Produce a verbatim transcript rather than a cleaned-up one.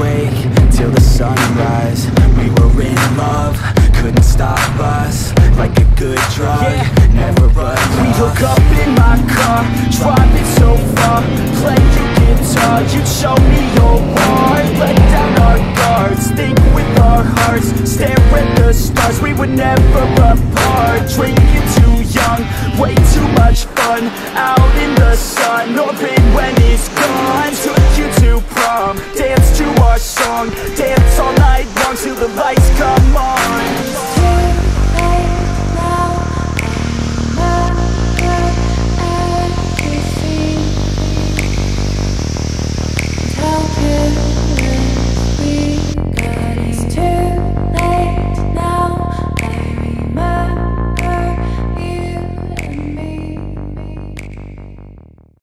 awake till the sunrise. We were in love, couldn't stop us. Like a good drug, yeah. Never run. We hook up in my car, driving so far. Play your guitar, you'd show me your heart. Let down our guards, think with our hearts. Stare at the stars, we were never apart. Drinking too young, way too much fun. Out in the sun, orbit when it's gone. Took you to prom, dance to our song. Dance all night long till the lights come on.